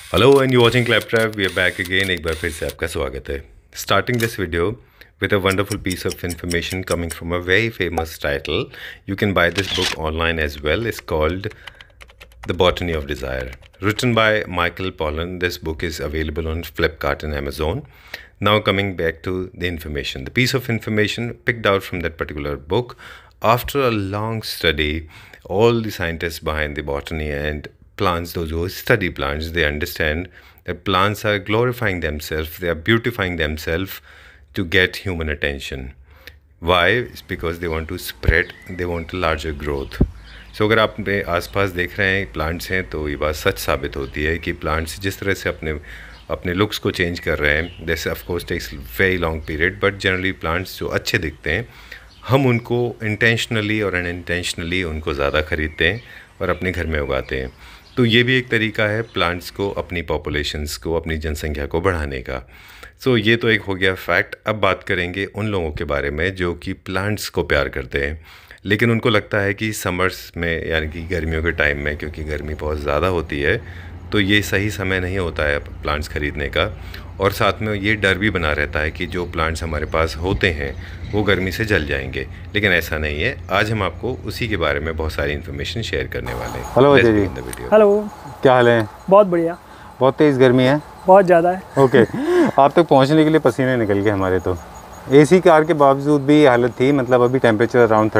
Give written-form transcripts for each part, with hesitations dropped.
Hello and you watching Claptrap we are back again. एक बार फिर से आपका स्वागत है। Starting this video with a wonderful piece of information coming from a very famous title. You can buy this book online as well. It's called The Botany of Desire, written by Michael Pollan. This book is available on Flipkart and Amazon. Now coming back to the information, the piece of information picked out from that particular book. After a long study, all the scientists behind the botany and plants, those who study plants, they understand that plants are glorifying themselves, they are beautifying themselves to get human attention. Why? It's because they want to spread, they want a larger growth. So अगर आप अपने आसपास देख रहे हैं plants हैं तो ये बात सच साबित होती है कि प्लांट्स जिस तरह से अपने लुक्स को चेंज कर रहे हैं, this of course takes very long period, but generally plants जो अच्छे दिखते हैं हम उनको इंटेंशनली और अनइंटेंशनली उनको ज़्यादा ख़रीदते हैं और अपने घर में उगाते हैं। तो ये भी एक तरीका है प्लांट्स को, अपनी पॉपुलेशंस को, अपनी जनसंख्या को बढ़ाने का। सो ये तो एक हो गया फैक्ट। अब बात करेंगे उन लोगों के बारे में जो कि प्लांट्स को प्यार करते हैं, लेकिन उनको लगता है कि समर्स में यानी कि गर्मियों के टाइम में, क्योंकि गर्मी बहुत ज़्यादा होती है, तो ये सही समय नहीं होता है प्लांट्स ख़रीदने का। और साथ में ये डर भी बना रहता है कि जो प्लांट्स हमारे पास होते हैं वो गर्मी से जल जाएंगे, लेकिन ऐसा नहीं है। आज हम आपको उसी के बारे में बहुत सारी इन्फॉर्मेशन शेयर करने वाले हैं। हेलो अजय जी। हेलो, क्या हाल है? बहुत बढ़िया। बहुत तेज़ गर्मी है? बहुत ज़्यादा है। ओके आप तक पहुंचने के लिए पसीने निकल गए हमारे। तो एसी कार के बावजूद भी हालत थी, मतलब अभी टेम्परेचर अराउंड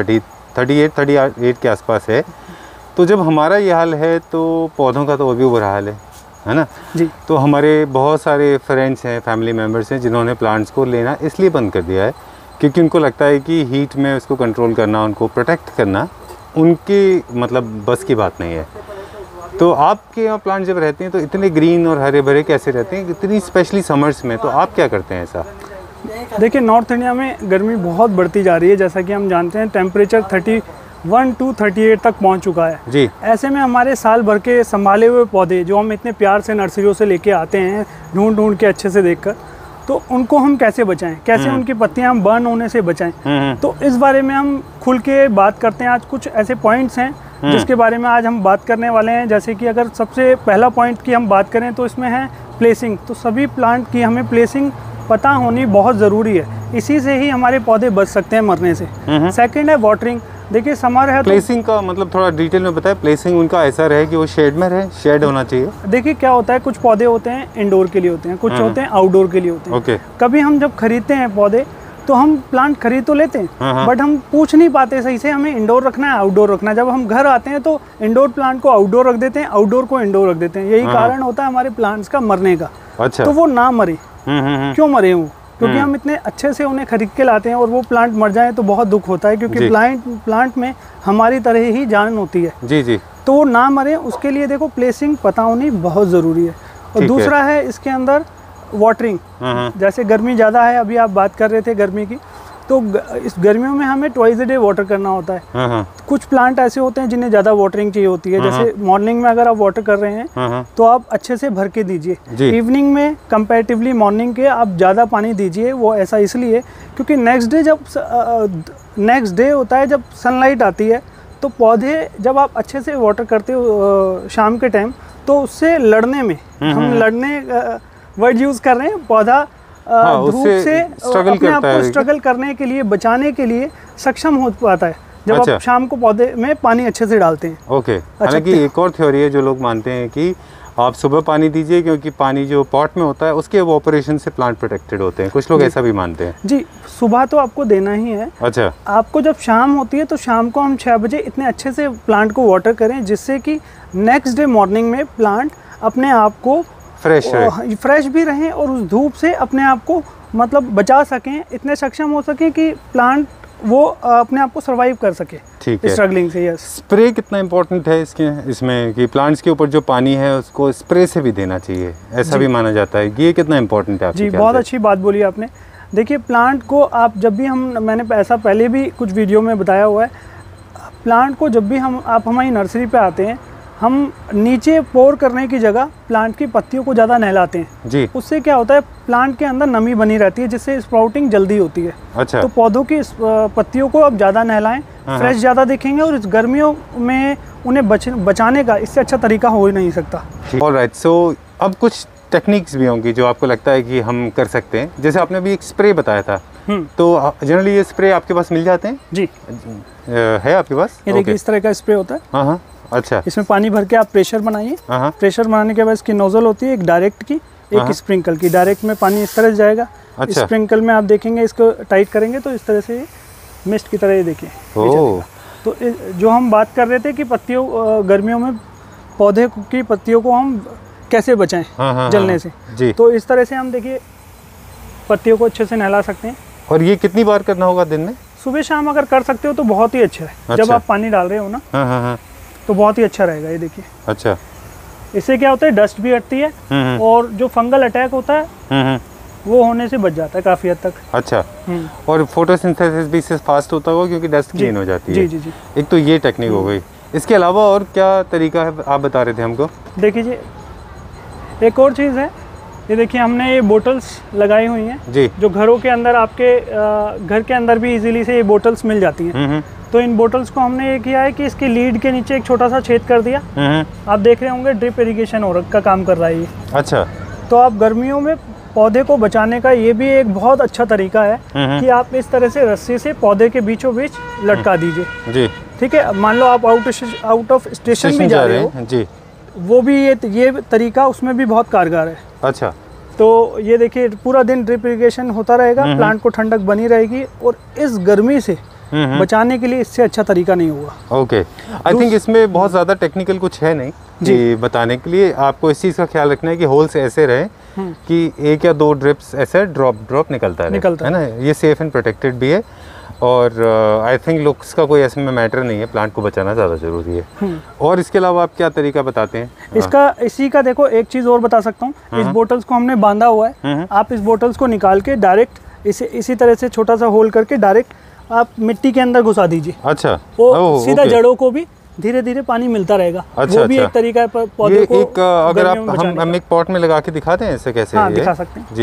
38 के आसपास है। तो जब हमारा ये हाल है तो पौधों का तो अभी बुरा हाल है ना जी। तो हमारे बहुत सारे फ्रेंड्स हैं, फैमिली मेम्बर्स हैं जिन्होंने प्लांट्स को लेना इसलिए बंद कर दिया है क्योंकि उनको लगता है कि हीट में उसको कंट्रोल करना, उनको प्रोटेक्ट करना उनकी मतलब बस की बात नहीं है। तो आपके यहाँ प्लांट जब रहते हैं तो इतने ग्रीन और हरे भरे कैसे रहते हैं, इतनी स्पेशली समर्स में? तो आप क्या करते हैं ऐसा? देखिए, नॉर्थ इंडिया में गर्मी बहुत बढ़ती जा रही है। जैसा कि हम जानते हैं टेम्परेचर 31 to 38 तक पहुंच चुका है जी। ऐसे में हमारे साल भर के संभाले हुए पौधे जो हम इतने प्यार से नर्सरियों से लेके आते हैं, ढूंढ के अच्छे से देखकर, तो उनको हम कैसे बचाएं, कैसे उनकी पत्तियां हम बर्न होने से बचाएं। तो इस बारे में हम खुल के बात करते हैं। आज कुछ ऐसे पॉइंट्स हैं जिसके बारे में आज हम बात करने वाले हैं। जैसे कि अगर सबसे पहला पॉइंट की हम बात करें तो इसमें है प्लेसिंग। तो सभी प्लांट की हमें प्लेसिंग पता होनी बहुत ज़रूरी है, इसी से ही हमारे पौधे बच सकते हैं मरने से। सेकंड है वाटरिंग। देखिए समर है, प्लेसिंग का मतलब थोड़ा डिटेल में बताएं। प्लेसिंग उनका ऐसा रहे कि वो शेड में रहे, शेड होना चाहिए। देखिए क्या होता है, कुछ पौधे होते हैं इंडोर के लिए होते हैं, कुछ होते हैं आउटडोर के लिए होते हैं। ओके। कभी हम जब खरीदते हैं पौधे तो हम प्लांट खरीद तो लेते हैं बट हम पूछ नहीं पाते सही से हमें इंडोर रखना है आउटडोर रखना है। जब हम घर आते हैं तो इंडोर प्लांट को आउटडोर रख देते हैं, आउटडोर को इंडोर रख देते हैं। यही कारण होता है हमारे प्लांट्स का मरने का। अच्छा। तो वो ना मरे। क्यों मरे वो? क्योंकि हम इतने अच्छे से उन्हें खरीद के लाते हैं और वो प्लांट मर जाए तो बहुत दुख होता है, क्योंकि प्लांट में हमारी तरह ही जान होती है। जी जी। तो वो ना मरे उसके लिए देखो प्लेसिंग पता होनी बहुत ज़रूरी है। और दूसरा है इसके अंदर वाटरिंग। जैसे गर्मी ज़्यादा है, अभी आप बात कर रहे थे गर्मी की, तो इस गर्मियों में हमें ट्वाइस अ डे वाटर करना होता है। कुछ प्लांट ऐसे होते हैं जिन्हें ज़्यादा वाटरिंग चाहिए होती है। जैसे मॉर्निंग में अगर आप वाटर कर रहे हैं तो आप अच्छे से भर के दीजिए। इवनिंग में कंपैरेटिवली मॉर्निंग के आप ज़्यादा पानी दीजिए। वो ऐसा इसलिए क्योंकि नेक्स्ट डे होता है जब सनलाइट आती है, तो पौधे जब आप अच्छे से वाटर करते हो शाम के टाइम, तो उससे लड़ने में, हम लड़ने वर्ड यूज़ कर रहे हैं, पौधा धूप से अपने आप को स्ट्रगल करने के लिए, बचाने के लिए सक्षम हो पाता है जब अच्छा। आप शाम को पौधे में पानी अच्छे से डालते हैं। ओके। हालांकि एक और थ्योरी है जो लोग मानते हैं कि आप सुबह पानी दीजिए, क्योंकि पानी जो पॉट में होता है उसके इवैपोरेशन से प्लांट प्रोटेक्टेड होते हैं। कुछ लोग ऐसा भी मानते हैं। जी, सुबह तो आपको देना ही है। अच्छा। आपको जब शाम होती है तो शाम को हम 6 बजे इतने अच्छे से प्लांट को वाटर करें जिससे कि नेक्स्ट डे मॉर्निंग में प्लांट अपने आप को फ्रेश भी रहें और उस धूप से अपने आप को मतलब बचा सकें, इतने सक्षम हो सकें कि प्लांट वो अपने आप को सरवाइव कर सके। ठीक है। स्ट्रगलिंग से। यस। स्प्रे कितना इम्पोर्टेंट है इसमें कि प्लांट्स के ऊपर जो पानी है उसको स्प्रे से भी देना चाहिए, ऐसा भी माना जाता है। ये कितना इम्पोर्टेंट है? जी, बहुत अच्छी बात बोली आपने। देखिए प्लांट को आप जब भी मैंने ऐसा पहले भी कुछ वीडियो में बताया हुआ है, प्लांट को जब भी आप हमारी नर्सरी पे आते हैं, हम नीचे पोर करने की जगह प्लांट की पत्तियों को ज़्यादा नहलाते हैं जी। उससे क्या होता है, प्लांट के अंदर नमी बनी रहती है जिससे स्प्राउटिंग जल्दी होती है। अच्छा। तो पौधों की पत्तियों को आप ज़्यादा नहलाएं, फ्रेश ज़्यादा दिखेंगे और इस गर्मियों में उन्हें बचाने का इससे अच्छा तरीका हो ही नहीं सकता। ऑलराइट, सो अब कुछ टेक्निक्स भी होंगी जो आपको लगता है कि हम कर सकते हैं, जैसे आपने अभी एक स्प्रे बताया था, तो जनरली ये स्प्रे आपके पास मिल जाते हैं? जी है आपके पास? ये देखिए इस तरह का स्प्रे होता है। हाँ हाँ, अच्छा। इसमें पानी भर के आप प्रेशर बनाइए। प्रेशर बनाने के बाद इसकी नोजल होती है, एक डायरेक्ट की, एक स्प्रिंकल की। डायरेक्ट में पानी इस तरह से जाएगा। अच्छा। स्प्रिंकल में आप देखेंगे इसको टाइट करेंगे तो इस तरह से मिस्ट की तरह ये देखिए। तो जो हम बात कर रहे थे कि पत्तियों गर्मियों में पौधे की पत्तियों को हम कैसे बचाएं जलने से, जी। तो इस तरह से हम देखिए पत्तियों को अच्छे से नहला सकते हैं। और ये कितनी बार करना होगा दिन में? सुबह शाम अगर कर सकते हो तो बहुत ही अच्छा है। अच्छा। जब आप पानी डाल रहे हो ना, तो बहुत ही अच्छा रहेगा। ये देखिए, अच्छा। इससे क्या होता है, डस्ट भी हटती है और जो फंगल अटैक होता है वो होने से बच जाता है काफी हद तक। अच्छा। और फोटोसिंथेसिस भी इससे फास्ट होता होगा क्योंकि डस्ट क्लीन हो जाती है। जी जी जी। एक तो ये टेक्निक हो गई, इसके अलावा और क्या तरीका है आप बता रहे थे हमको? देखिए एक और चीज़ है, ये देखिए हमने ये बोटल्स लगाई हुई हैं जी, जो घरों के अंदर आपके घर के अंदर भी इजीली से ये बोटल्स मिल जाती हैं। तो इन बोटल्स को हमने ये किया है कि इसकी लीड के नीचे एक छोटा सा छेद कर दिया। आप देख रहे होंगे ड्रिप इरिगेशन और का काम कर रहा है ये। अच्छा। तो आप गर्मियों में पौधे को बचाने का ये भी एक बहुत अच्छा तरीका है कि आप इस तरह से रस्सी से पौधे के बीचों बीच लटका दीजिए। जी, ठीक है। मान लो आप आउट ऑफ स्टेशन भी जा रहे हो जी, वो भी ये तरीका उसमें भी बहुत कारगर है। अच्छा। तो ये देखिए पूरा दिन ड्रिप इरिगेशन होता रहेगा, प्लांट को ठंडक बनी रहेगी और इस गर्मी से बचाने के लिए इससे अच्छा तरीका नहीं होगा। ओके, आई थिंक इसमें बहुत ज़्यादा टेक्निकल कुछ है नहीं जी बताने के लिए। आपको इस चीज़ का ख्याल रखना है कि होल्स ऐसे रहे कि एक या दो ड्रिप्स ऐसे ड्रॉप निकलता है ना। ये सेफ एंड प्रोटेक्टेड भी है और आई थिंक लुक्स का कोई ऐसे में मैटर नहीं है, प्लांट को बचाना ज़्यादा ज़रूरी है। और इसके अलावा आप क्या तरीका बताते हैं इसका? इसी का देखो एक चीज़ और बता सकता हूँ। इस बोटल्स को हमने बांधा हुआ है। आप इस बोटल्स को निकाल के डायरेक्ट इसी तरह से छोटा सा होल करके डायरेक्ट आप मिट्टी के अंदर घुसा दीजिए। अच्छा। वो सीधा जड़ों को भी धीरे धीरे पानी मिलता रहेगा। वो भी एक तरीका है पौधे को। एक अगर हम एक पॉट में लगा के दिखाते हैं ऐसे कैसे? हाँ, दिखा सकते हैं जी।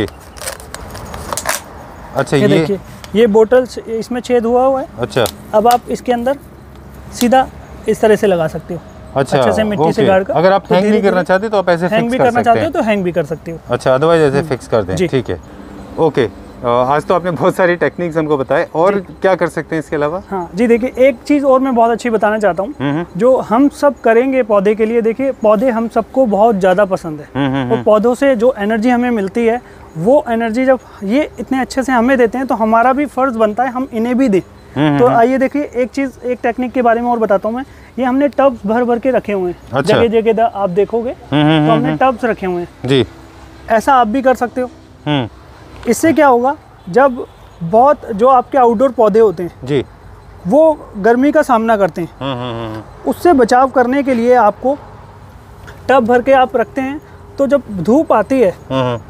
अच्छा, ये देखिए ये बोटल्स इसमें छेद हुआ है। अच्छा। अब आप इसके अंदर सीधा इस तरह से लगा सकते हो। अच्छा, अच्छे से मिट्टी से गाड़ कर। अगर आप हैंग नहीं करना चाहते तो आप ऐसे हैंग भी करना चाहते हो तो हैंग भी कर सकते हो। अच्छा, अदरवाइज ऐसे फिक्स कर दें। ठीक है, ओके। आज तो आपने बहुत सारी टेक्निक्स हमको बताए, और क्या कर सकते हैं इसके अलावा? हाँ जी, देखिए एक चीज़ और मैं बहुत अच्छी बताना चाहता हूँ जो हम सब करेंगे पौधे के लिए। देखिए पौधे हम सबको बहुत ज़्यादा पसंद है और पौधों से जो एनर्जी हमें मिलती है वो एनर्जी जब ये इतने अच्छे से हमें देते हैं तो हमारा भी फ़र्ज़ बनता है हम इन्हें भी दें। तो आइए देखिए एक टेक्निक के बारे में और बताता हूँ मैं। ये हमने टब्स भर के रखे हुए हैं। अच्छा। जगह जगह आप देखोगे तो हमने टब्स रखे हुए हैं जी। ऐसा आप भी कर सकते हो। इससे क्या होगा, जब बहुत जो आपके आउटडोर पौधे होते हैं जी वो गर्मी का सामना करते हैं, उससे बचाव करने के लिए आपको टब भर के आप रखते हैं तो जब धूप आती है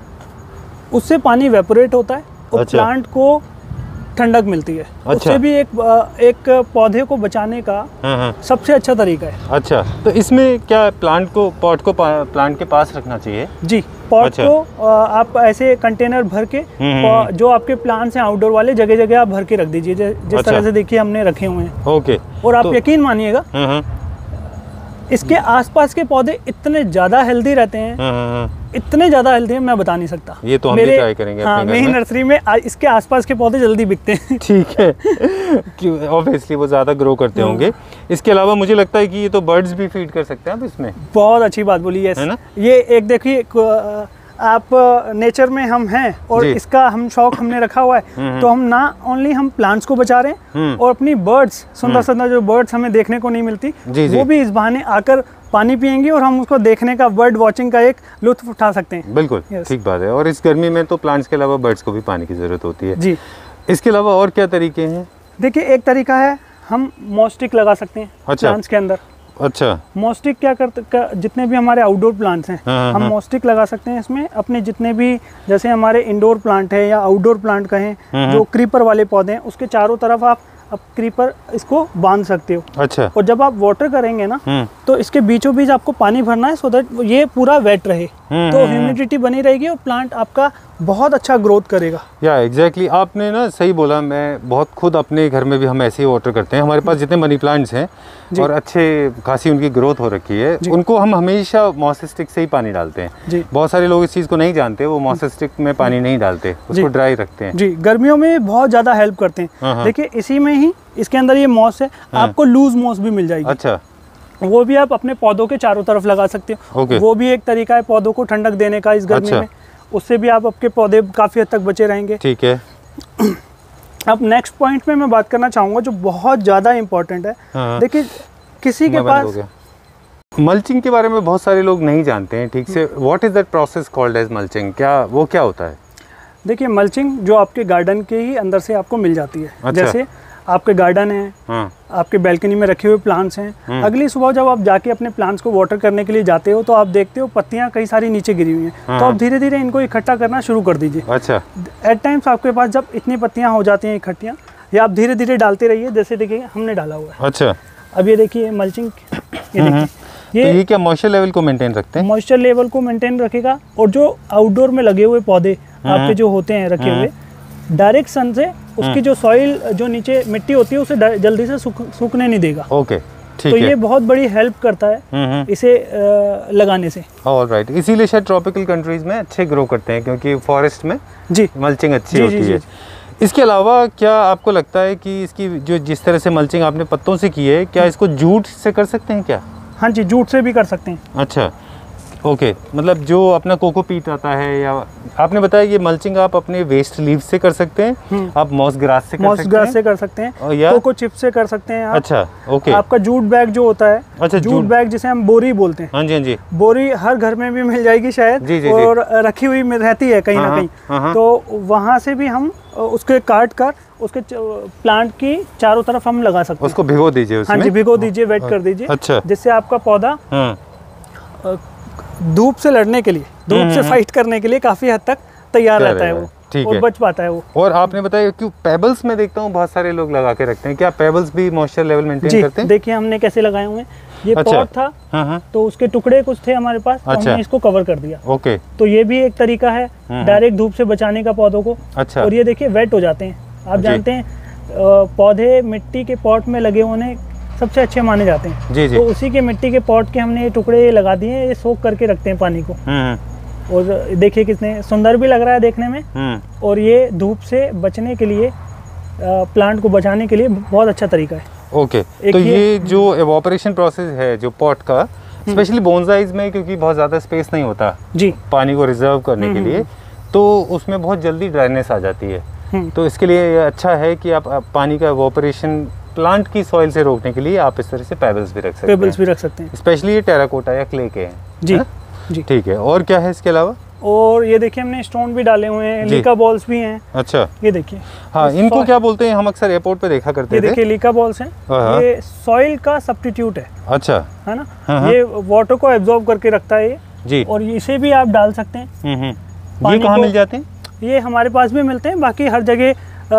उससे पानी इवेपोरेट होता है और अच्छा। प्लांट को ठंडक मिलती है। अच्छा। उससे भी एक पौधे को बचाने का सबसे अच्छा तरीका है। अच्छा, तो इसमें क्या प्लांट को प्लांट के पास रखना चाहिए जी? पॉट अच्छा। को आप ऐसे कंटेनर भर के जो आपके प्लांट्स हैं आउटडोर वाले जगह जगह आप भर के रख दीजिए जिस अच्छा। तरह से देखिए हमने रखे हुए हैं। ओके। और आप यकीन मानिएगा इसके आसपास के पौधे इतने ज्यादा हेल्दी रहते हैं, इतने ज्यादा हेल्दी हैं मैं बता नहीं सकता। ये तो हम भी ट्राई करेंगे। हाँ, मेरी नर्सरी में इसके आसपास के पौधे जल्दी बिकते हैं। ठीक है, ऑब्वियसली वो ज्यादा ग्रो करते होंगे। इसके अलावा मुझे लगता है कि ये तो बर्ड्स भी फीड कर सकते हैं आप इसमें। बहुत अच्छी बात बोली है ना। ये एक देखिए आप नेचर में हम हैं और इसका हम शौक हमने रखा हुआ है तो हम ना ओनली हम प्लांट्स को बचा रहे हैं और अपनी बर्ड्स सुंदर सुंदर जो बर्ड्स हमें देखने को नहीं मिलती वो भी इस बहाने आकर पानी पिएंगी और हम उसको देखने का, बर्ड वॉचिंग का एक लुत्फ उठा सकते हैं। बिल्कुल ठीक बात है। और इस गर्मी में तो प्लांट्स के अलावा बर्ड्स को भी पानी की जरूरत होती है जी। इसके अलावा और क्या तरीके हैं? देखिए एक तरीका है हम मॉस्टिक लगा सकते हैं प्लांट्स के अंदर। अच्छा। मॉस्टिक क्या जितने भी हमारे आउटडोर प्लांट्स हैं हम मॉस्टिक लगा सकते हैं इसमें। अपने जितने भी जैसे हमारे इंडोर प्लांट है या आउटडोर प्लांट कहें जो क्रीपर वाले पौधे हैं उसके चारों तरफ आप क्रीपर इसको बांध सकते हो। अच्छा। और जब आप वाटर करेंगे ना तो इसके बीचों बीच आपको पानी भरना है सो दैट ये पूरा वेट रहे। तो ह्यूमिडिटी बनी रहेगी और प्लांट आपका बहुत अच्छा ग्रोथ करेगा। या एग्जैक्टली आपने ना सही बोला। मैं बहुत खुद अपने घर में भी हम ऐसे ही वाटर करते हैं। हमारे पास जितने मनी प्लांट्स हैं और अच्छे खासी उनकी ग्रोथ हो रखी है, उनको हम हमेशा मॉस स्टिक से ही पानी डालते हैं। बहुत सारे लोग इस चीज़ को नहीं जानते, वो मॉस स्टिक में पानी नहीं डालते, उसको ड्राई रखते हैं। जी, गर्मियों में बहुत ज़्यादा हेल्प करते हैं। देखिए इसी में ही इसके अंदर ये मॉस है, आपको लूज मॉस भी मिल जाएगी। अच्छा, वो भी आप अपने पौधों के चारों तरफ लगा सकते हो। वो भी एक तरीका है पौधों को ठंडक देने का इस गर्मी में। उससे भी आप आपके पौधे काफ़ी हद तक बचे रहेंगे। ठीक है। अब नेक्स्ट पॉइंट में मैं बात करना चाहूँगा जो बहुत ज़्यादा इम्पोर्टेंट है। देखिए किसी के पास मल्चिंग के बारे में बहुत सारे लोग नहीं जानते हैं ठीक से। What is that process called as mulching? क्या होता है? देखिए मल्चिंग जो आपके गार्डन के ही अंदर से आपको मिल जाती है। जैसे आपके गार्डन है, आपके बैल्कनी में रखे हुए प्लांट्स हैं, अगली सुबह जब आप जाके अपने प्लांट्स को वाटर करने के लिए जाते हो तो आप देखते हो पत्तियां कई सारी नीचे गिरी हुई हैं। तो आप धीरे धीरे इनको इकट्ठा करना शुरू कर दीजिए। अच्छा। एट टाइम्स आपके पास जब इतनी पत्तियां हो जाती हैं इकट्ठियां, या आप धीरे धीरे डालते रहिए। जैसे देखिए हमने डाला हुआ है। अच्छा। अब ये देखिए मल्चिंग, ये देखिए ये क्या मॉइस्चर लेवल को मेंटेन रखते हैं? मॉइस्चर लेवल को मेंटेन रखेगा। और जो आउटडोर में लगे हुए पौधे आपके जो होते हैं रखे हुए, डायरेक्ट सन से उसकी जो सॉइल, जो नीचे मिट्टी होती है, उसे जल्दी से सूखने नहीं देगा। ओके, ठीक तो है। ये बहुत बड़ी हेल्प करता है इसे लगाने से। ऑलराइट, इसीलिए शायद ट्रॉपिकल कंट्रीज में अच्छे ग्रो करते हैं, क्योंकि फॉरेस्ट में जी मल्चिंग अच्छी होती है। इसके अलावा क्या आपको लगता है कि इसकी जो जिस तरह से मल्चिंग आपने पत्तों से की है, क्या इसको जूट से कर सकते हैं क्या? हाँ जी, जूट से भी कर सकते हैं। अच्छा, ओके। मतलब जो अपना कोकोपीट आता है, या आपने बताया ये मल्चिंग आप अपने वेस्ट लीव से कर सकते हैं, आप मॉस ग्रास से कर सकते हैं, कोको चिप से कर सकते हैं आप। अच्छा, ओके। आपका जूट बैग जो होता है, अच्छा, जूट बैग जिसे हम बोरी बोलते हैं। हाँ जी, हाँ जी। बोरी हर घर में भी मिल जाएगी शायद। जी, और रखी हुई रहती है कहीं ना कहीं। तो वहाँ से भी हम उसके काट कर उसके प्लांट की चारों तरफ हम लगा सकते हैं। उसको भिगो दीजिए उसमें। हाँ जी, भिगो दीजिए, वेट कर दीजिए। अच्छा। जिससे आपका पौधा धूप से लड़ने के लिए, धूप से फाइट करने के लिए काफी हद तक तैयार रहता है वो, और बच पाता है वो। और आपने बताया कि पेबल्स में देखता हूँ बहुत सारे लोग लगा के रखते हैं, क्या पेबल्स भी मॉइस्चर लेवल मेंटेन करते हैं? देखिए हमने कैसे लगाए हुए हैं। ये पॉट था, तो उसके टुकड़े कुछ थे हमारे पास, तो हमने इसको कवर कर दिया। ओके। तो ये भी एक तरीका है डायरेक्ट धूप से बचाने का पौधों को। अच्छा। और ये देखिए वेट हो जाते हैं। आप जानते हैं पौधे मिट्टी के पॉट में लगे होने सबसे अच्छे माने जाते हैं। जी, जी। तो उसी के मिट्टी के पॉट के हमने ये टुकड़े लगा दिए, ये सोख करके रखते हैं पानी को। और देखिए कितने सुंदर भी लग रहा है देखने में। और ये धूप से बचने के लिए, प्लांट को बचाने के लिए बहुत अच्छा तरीका है। ओके। तो ये जो एवापोरेशन प्रोसेस है जो पॉट का, स्पेशली बोनसाइज में, क्योंकि बहुत ज़्यादा स्पेस नहीं होता जी पानी को रिजर्व करने के लिए, तो उसमें बहुत जल्दी ड्राइनेस आ जाती है। तो इसके लिए अच्छा है कि आप पानी का एवापोरेशन प्लांट की सॉइल से रोकने के लिए आप इस तरह से पेबल्स भी रख सकते हैं। स्पेशली ये टेराकोटा या क्ले के हैं। जी, जी। ठीक है। और क्या है इसके अलावा? और ये देखिए हमने स्टोन भी डाले हुए हैं, लीका बॉल्स भी हैं। अच्छा, ये देखिए। हाँ, इनको क्या बोलते हैं? हम अक्सर एयरपोर्ट पे देखा करते थे। ये देखिए लीका बॉल्स हैं। ये सॉइल का सब्स्टिट्यूट है। अच्छा, है ना। ये वाटर को एब्जॉर्ब करके रखता है ये जी। और इसे भी आप डाल सकते हैं। ये कहाँ मिल जाते हैं? ये हमारे पास भी मिलते हैं, बाकी हर जगह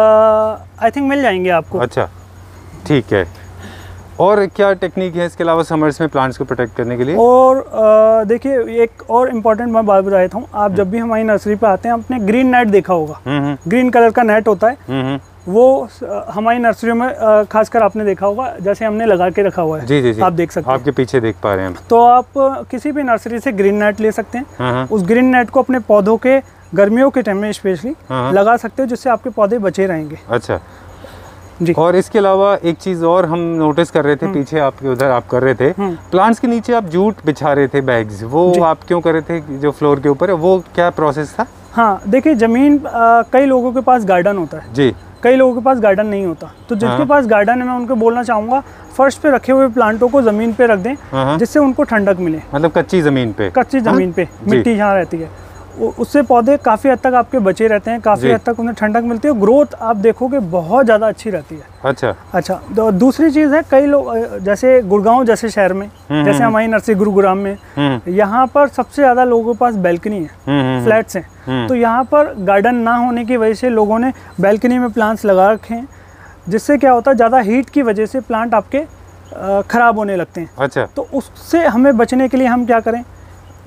आई थिंक मिल जाएंगे आपको। अच्छा, ठीक है। और क्या टेक्निक है इसके अलावा समर्स में प्लांट्स को प्रोटेक्ट करने के लिए? और देखिए एक और इम्पोर्टेंट मैं बात बता देता हूँ। आप जब भी हमारी नर्सरी पे आते हैं, आपने ग्रीन नेट देखा होगा। ग्रीन कलर का नेट होता है, वो हमारी नर्सरी में खासकर आपने देखा होगा, जैसे हमने लगा के रखा हुआ है। जी, जी, जी। आप देख सकते हैं, आपके पीछे देख पा रहे हैं। तो आप किसी भी नर्सरी से ग्रीन नेट ले सकते हैं। उस ग्रीन नेट को अपने पौधों के गर्मियों के टाइम में स्पेशली लगा सकते हो, जिससे आपके पौधे बचे रहेंगे। अच्छा जी। और इसके अलावा एक चीज़ और हम नोटिस कर रहे थे, पीछे आपके उधर आप कर रहे थे, प्लांट्स के नीचे आप जूट बिछा रहे थे, बैग्स, वो आप क्यों कर रहे थे जो फ्लोर के ऊपर है? वो क्या प्रोसेस था? हाँ देखिए, ज़मीन कई लोगों के पास गार्डन होता है जी, कई लोगों के पास गार्डन नहीं होता। तो जिसके पास गार्डन है, मैं उनको बोलना चाहूँगा फर्श पे रखे हुए प्लांटों को ज़मीन पे रख दें, जिससे उनको ठंडक मिले। मतलब कच्ची ज़मीन पे? कच्ची ज़मीन पे मिट्टी जहाँ रहती है, उससे पौधे काफ़ी हद तक आपके बचे रहते हैं, काफ़ी हद तक उन्हें ठंडक मिलती है, ग्रोथ आप देखोगे बहुत ज़्यादा अच्छी रहती है। अच्छा। तो दूसरी चीज़ है, कई लोग जैसे गुड़गांव जैसे शहर में, जैसे हमारी नर्सरी गुरुग्राम में, यहाँ पर सबसे ज़्यादा लोगों के पास बैल्कनी है, फ्लैट्स हैं। तो यहाँ पर गार्डन ना होने की वजह से लोगों ने बैल्कनी में प्लांट्स लगा रखे हैं, जिससे क्या होता है, ज़्यादा हीट की वजह से प्लांट आपके ख़राब होने लगते हैं। अच्छा। तो उससे हमें बचने के लिए हम क्या करें?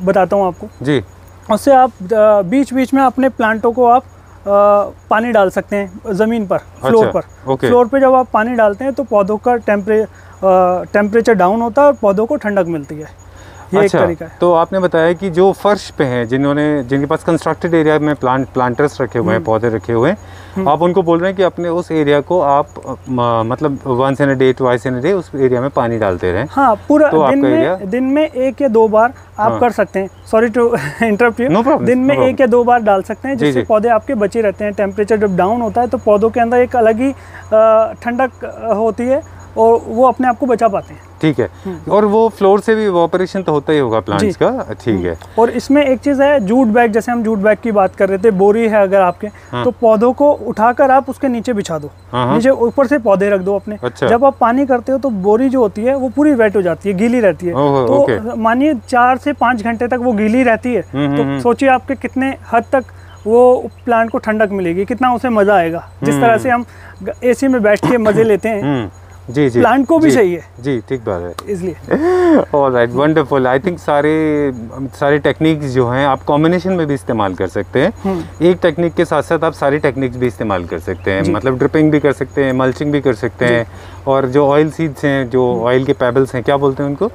बताता हूँ आपको। जी। उससे आप बीच बीच में अपने प्लांटों को आप पानी डाल सकते हैं ज़मीन पर, फ्लोर अच्छा, पर। ओके। फ्लोर पे जब आप पानी डालते हैं तो पौधों का टेम्परेचर डाउन होता है और पौधों को ठंडक मिलती है। ये अच्छा, एक तरीका है। तो आपने बताया कि जो फर्श पे हैं, जिनके पास कंस्ट्रक्टेड एरिया में प्लांटर्स रखे हुए हैं, पौधे रखे हुए हैं, आप उनको बोल रहे हैं कि अपने उस एरिया को आप मतलब once in a day, twice in a day उस एरिया में पानी डालते रहें। हाँ, पूरा तो दिन में 1 या 2 बार आप कर सकते हैं। Sorry to interrupt you. No problem. दिन में 1 या 2 बार डाल सकते हैं, जिससे पौधे आपके बचे रहते हैं। टेम्परेचर जब डाउन होता है तो पौधों के अंदर एक अलग ही ठंडक होती है और वो अपने आप को बचा पाते हैं। ठीक है। और वो फ्लोर से भी इवोपरेशन तो होता ही होगा प्लांट्स का। ठीक है। और इसमें एक चीज़ है, जूट बैग, जैसे हम जूट बैग की बात कर रहे थे, बोरी है अगर आपके, तो पौधों को उठाकर आप उसके नीचे बिछा दो, नीचे ऊपर से पौधे रख दो अपने। अच्छा। जब आप पानी करते हो तो बोरी जो होती है वो पूरी वेट हो जाती है, गीली रहती है। तो मानिए 4 से 5 घंटे तक वो गीली रहती है। तो सोचिए आपके कितने हद तक वो प्लांट को ठंडक मिलेगी, कितना उसे मजा आएगा। जिस तरह से हम एसी में बैठ के मजे लेते हैं, जी जी, प्लांट को भी चाहिए। जी, ठीक बात है। इसलिए ऑलराइट, वंडरफुल। आई थिंक सारे टेक्निक्स जो हैं आप कॉम्बिनेशन में भी इस्तेमाल कर सकते हैं। एक टेक्निक के साथ साथ आप सारी टेक्निक्स भी इस्तेमाल कर सकते हैं। मतलब ड्रिपिंग भी कर सकते हैं, मल्चिंग भी कर सकते हैं, और जो ऑयल सीड्स हैं, जो ऑयल के पेबल्स हैं, क्या बोलते हैं उनको,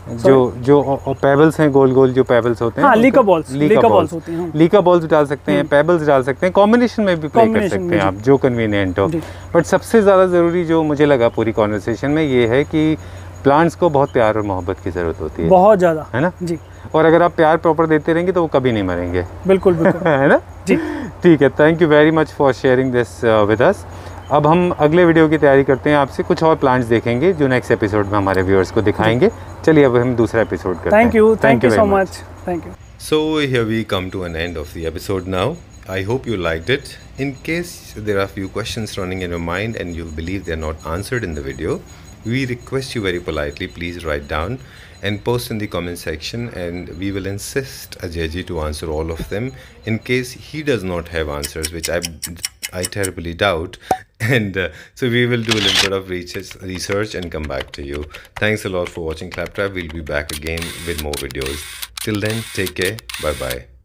जो पेबल्स हैं, गोल गोल जो पेबल्स होते हैं, हाँ, लीका बॉल्स होते हैं। लीका बॉल्स डाल सकते हैं, पेबल्स डाल सकते हैं, कॉम्बिनेशन में भी प्ले कर सकते हैं आप, जो कन्वीनियंट हो। बट सबसे ज़्यादा ज़रूरी जो मुझे लगा पूरी कॉन्वर्सेशन में ये है कि प्लांट्स को बहुत प्यार और मोहब्बत की ज़रूरत होती है, बहुत ज़्यादा, है ना जी। और अगर आप प्यार प्रॉपर देते रहेंगे तो वो कभी नहीं मरेंगे। बिल्कुल बिल्कुल है ना जी। ठीक है, thank you very much for sharing this with us. अब हम अगले वीडियो की तैयारी करते हैं, आपसे कुछ और प्लांट्स देखेंगे जो नेक्स्ट एपिसोड में हमारे व्यूअर्स को दिखाएंगे। चलिए अब हम दूसरा एपिसोड करते हैं। Thank you so much, thank you. So here we come to an end of the episode now. I hope you liked it. In case there are few questions running in your mind and you believe they are not answered in the video, we request you very politely, please write down and post in the comment section, and we will insist Ajay to answer all of them. In case he does not have answers, which I terribly doubt, and so we will do a little bit of research and come back to you. Thanks a lot for watching Claptrap. We'll be back again with more videos. Till then, take care. Bye bye.